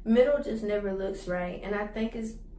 Middle just never looks right. And I think it's